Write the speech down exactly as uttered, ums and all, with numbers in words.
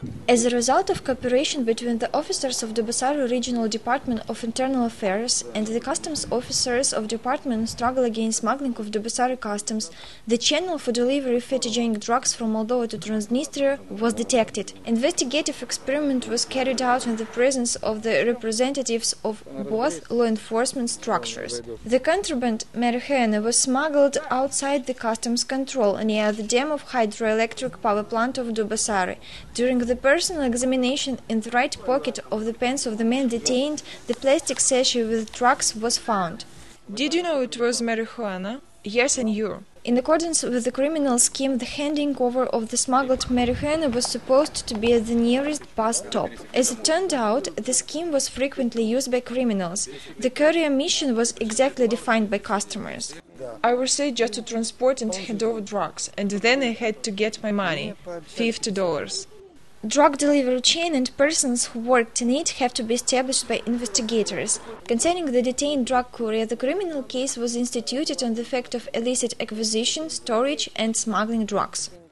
As a result of cooperation between the officers of the Dubasari Regional Department of Internal Affairs and the customs officers of Department Struggle Against Smuggling of Dubasari Customs, the channel for delivery of phytogenic drugs from Moldova to Transnistria was detected. Investigative experiment was carried out in the presence of the representatives of both law enforcement structures. The contraband marijuana was smuggled outside the customs control near the dam of hydroelectric power plant of Dubasari. During the personal examination in the right pocket of the pants of the man detained, the plastic sachet with drugs was found. Did you know it was marijuana? Yes, I knew. In accordance with the criminal scheme, the handing over of the smuggled marijuana was supposed to be at the nearest bus stop. As it turned out, the scheme was frequently used by criminals. The courier mission was exactly defined by customers. I was said just to transport and hand over drugs, and then I had to get my money, fifty dollars. Drug delivery chain and persons who worked in it have to be established by investigators. Concerning the detained drug courier, the criminal case was instituted on the fact of illicit acquisition, storage and smuggling drugs.